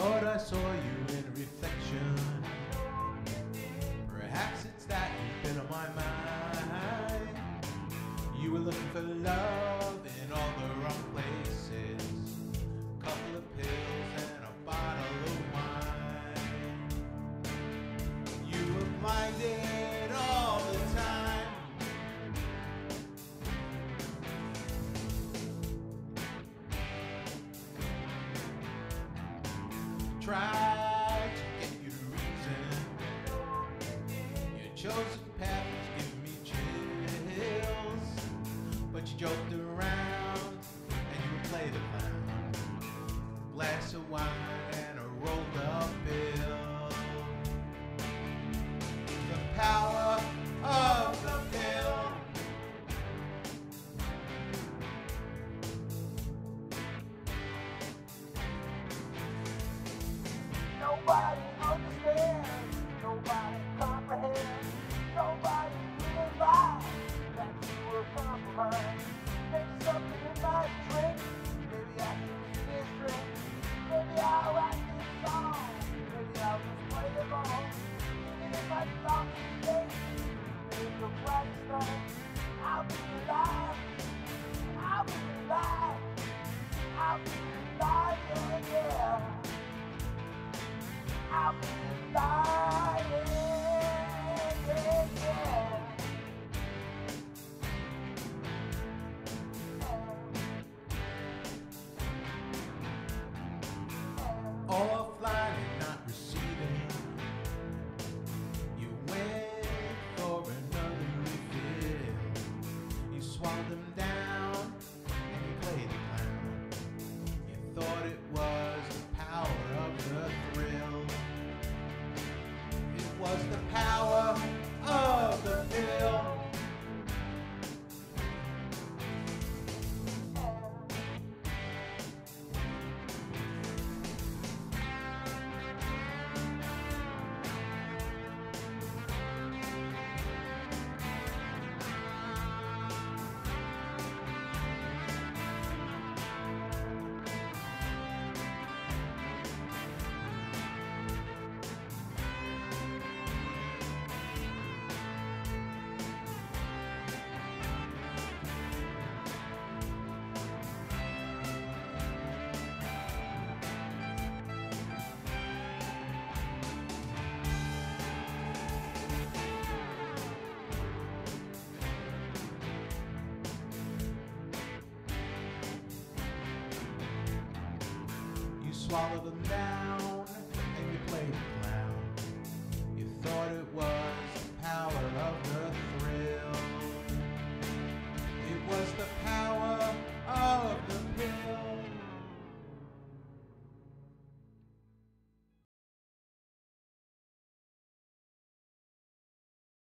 thought I saw you in a reflection. Perhaps it's that you've been on my mind. You were looking for love in all the wrong places. Couple of pills and a bottle of wine. You were blinded all the time. Tried to get you to reason. Your chosen path was giving me chills. But you joked around and you would play the clown. Glass of wine and a rolled up pill. The power of the pill. Nobody understands, nobody comprehends, nobody realizes that you were compromised. Maybe something in my drink, maybe I can see this drink, maybe I'll write this song, maybe I'll just play it along. Even if I stop today, maybe the bright stone, I'll be alive, I'll be alive, I'll be alive, yeah. I'll be lying, yeah. Offline and not receiving. You went for another refill. You swallowed them down and you played the clown. You thought it was the power of the thrill. It was the power of the pill. Swallow them down